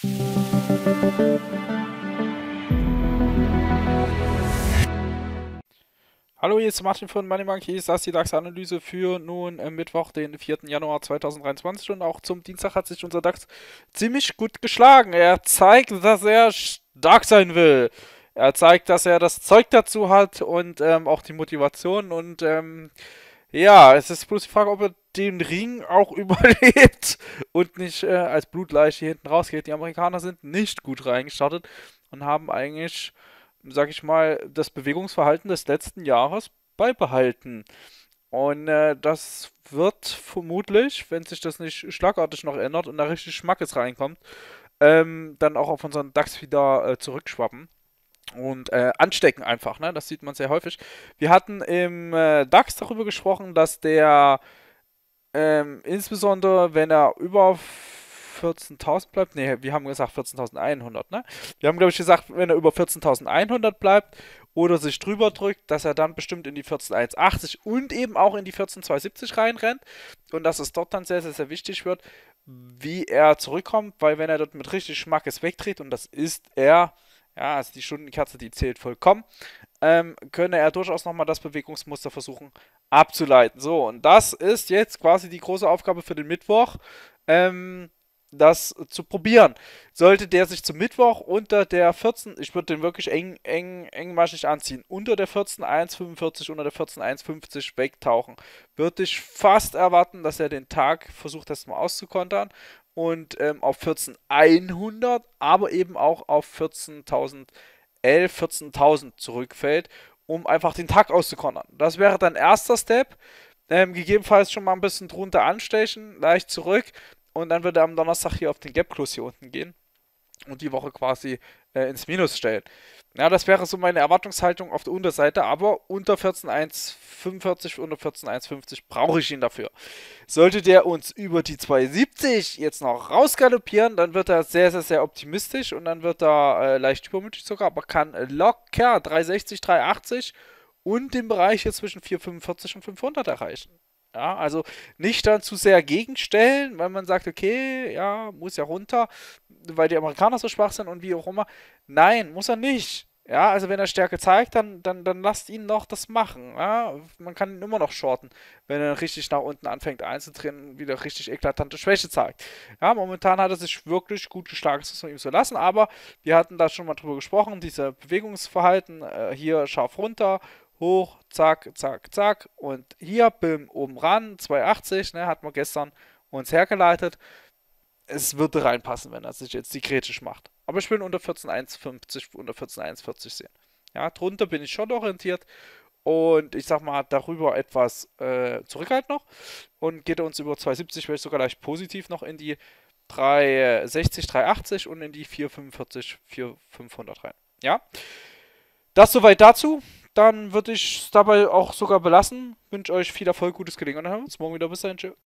Hallo, hier ist Martin von Money Monkeys. Das ist die DAX-Analyse für nun Mittwoch, den 4. Januar 2023. Und auch zum Dienstag hat sich unser DAX ziemlich gut geschlagen. Er zeigt, dass er stark sein will. Er zeigt, dass er das Zeug dazu hat und auch die Motivation. Und ja, es ist bloß die Frage, ob er den Ring auch überlebt und nicht als Blutleiche hinten rausgeht. Die Amerikaner sind nicht gut reingestartet und haben eigentlich, sag ich mal, das Bewegungsverhalten des letzten Jahres beibehalten. Und das wird vermutlich, wenn sich das nicht schlagartig noch ändert und da richtig Schmackes reinkommt, dann auch auf unseren DAX wieder zurückschwappen und anstecken einfach, ne? Das sieht man sehr häufig. Wir hatten im DAX darüber gesprochen, dass der insbesondere wenn er über 14.000 bleibt, ne, wir haben gesagt 14.100, ne? Wir haben, glaube ich, gesagt, wenn er über 14.100 bleibt oder sich drüber drückt, dass er dann bestimmt in die 14.180 und eben auch in die 14.270 reinrennt und dass es dort dann sehr, sehr, sehr wichtig wird, wie er zurückkommt, weil wenn er dort mit richtig Schmackes wegdreht und das ist er, ja, also die Stundenkerze, die zählt vollkommen, könne er durchaus nochmal das Bewegungsmuster versuchen abzuleiten. So, und das ist jetzt quasi die große Aufgabe für den Mittwoch, das zu probieren. Sollte der sich zum Mittwoch unter der 14, ich würde den wirklich engmaschig anziehen, unter der 14.145, unter der 14.150 wegtauchen, würde ich fast erwarten, dass er den Tag versucht, das mal auszukontern und auf 14.100, aber eben auch auf 14.011, 14.000 zurückfällt, um einfach den Tag auszukontern. Das wäre dann erster Step. Gegebenenfalls schon mal ein bisschen drunter anstechen, leicht zurück und dann würde er am Donnerstag hier auf den Gap Close hier unten gehen und die Woche quasi ins Minus stellen. Ja, das wäre so meine Erwartungshaltung auf der Unterseite, aber unter 14.145, unter 14.150 brauche ich ihn dafür. Sollte der uns über die 270 jetzt noch rausgaloppieren, dann wird er sehr, sehr, sehr optimistisch und dann wird er leicht übermütig sogar, aber kann locker 360, 380 und den Bereich hier zwischen 445 und 500 erreichen. Ja, also nicht dann zu sehr gegenstellen, weil man sagt, okay, ja, muss ja runter, weil die Amerikaner so schwach sind und wie auch immer. Nein, muss er nicht. Ja, also wenn er Stärke zeigt, dann lasst ihn noch das machen. Ja, man kann ihn immer noch shorten, wenn er richtig nach unten anfängt einzudrehen und wieder richtig eklatante Schwäche zeigt. Ja, momentan hat er sich wirklich gut geschlagen, das muss man ihm so lassen, aber wir hatten da schon mal drüber gesprochen, diese Bewegungsverhalten, hier scharf runter, hoch, zack, zack, zack und hier, bim, oben ran, 280, ne, hat man gestern uns hergeleitet. Es würde reinpassen, wenn er sich jetzt die kritisch macht. Aber ich will unter 14.150, unter 14.140 sehen. Ja, drunter bin ich schon orientiert und ich sag mal, darüber etwas zurückhaltend noch. Und geht er uns über 270, wäre ich sogar leicht positiv noch in die 360, 380 und in die 445, 4500 rein. Ja, das soweit dazu. Dann würde ich es dabei auch sogar belassen. Wünsche euch viel Erfolg, gutes Gelingen und dann hören wir uns morgen wieder. Bis dahin, tschüss.